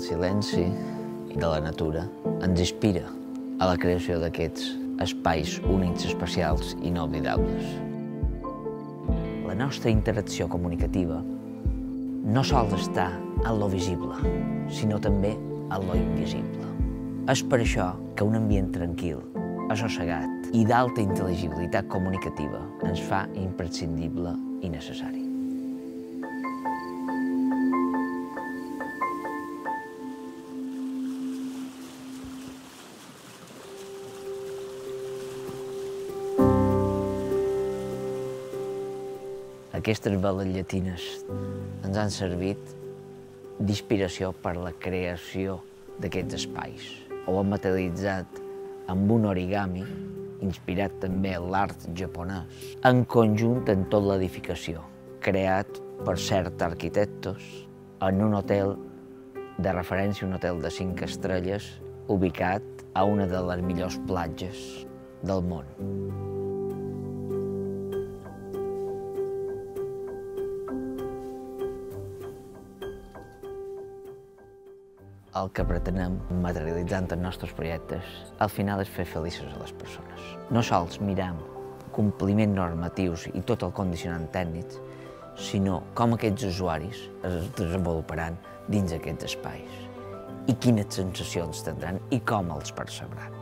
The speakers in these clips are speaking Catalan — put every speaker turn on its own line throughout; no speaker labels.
silenci i de la natura ens inspira a la creació d'aquests espais únics, especials i inolvidables. La nostra interacció comunicativa no sols està en lo visible, sinó també en lo invisible. És per això que un ambient tranquil, assossegat i d'alta intel·ligibilitat comunicativa ens fa imprescindible i necessari. Aquestes veles llatines ens han servit d'inspiració per la creació d'aquests espais. Ho hem materialitzat amb un origami, inspirat també en l'art japonès, en conjunt en tota l'edificació, creat per certs arquitectes en un hotel de referència, un hotel de 5 estrelles, ubicat a una de les millors platges del món. El que pretenem, materialitzant els nostres projectes, al final és fer felices a les persones. No sols miram compliments normatius i tot el condicionant tècnic, sinó com aquests usuaris es desenvoluparan dins aquests espais i quines sensacions tindran i com els percebran.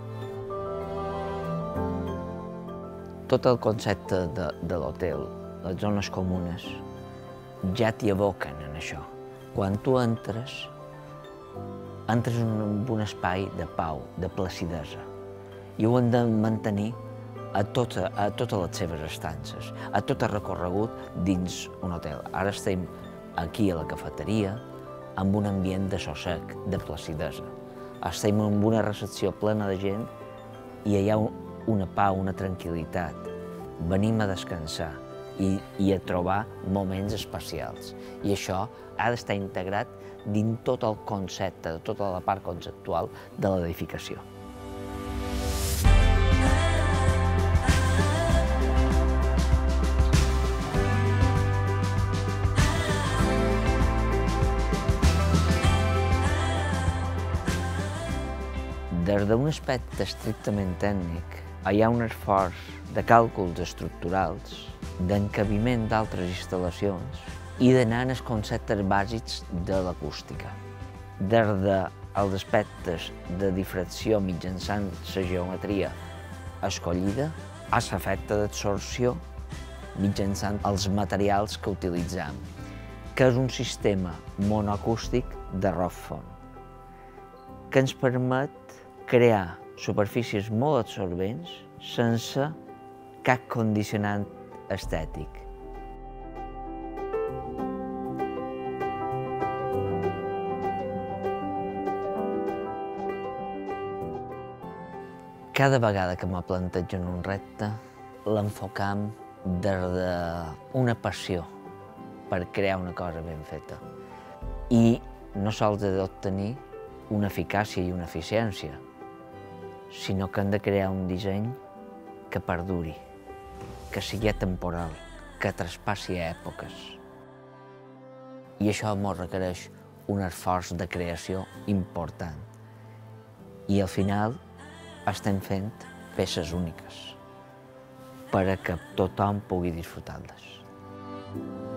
Tot el concepte de l'hotel, les zones comunes, ja t'hi aboquen en això. Quan tu entres en un espai de pau, de placidesa, i ho hem de mantenir a totes les seves estances, a tot el recorregut dins un hotel. Ara estem aquí a la cafeteria amb un ambient de sossec, de placidesa. Estem en una recepció plena de gent i hi ha una pau, una tranquil·litat. Venim a descansar i a trobar moments especials. I això ha d'estar integrat dins tot el concepte, tota la part conceptual de l'edificació. Des d'un aspecte estrictament tècnic, hi ha un esforç de càlculs estructurals, d'encabiment d'altres instal·lacions i d'anar en els conceptes bàsics de l'acústica. Des dels aspectes de difracció mitjançant la geometria escollida a l'efecte d'absorció mitjançant els materials que utilitzem, que és un sistema monoacústic de rock font, que ens permet crear superfícies molt absorbents sense cap condicionant estètic. Cada vegada que me plantegen un repte, l'enfocam des d'una passió per crear una cosa ben feta. I no sols he d'obtenir una eficàcia i una eficiència, sinó que hem de crear un disseny que perduri, que sigui atemporal, que traspassi èpoques. I això ens requereix un esforç de creació important. I al final estem fent peces úniques per a que tothom pugui disfrutar-les.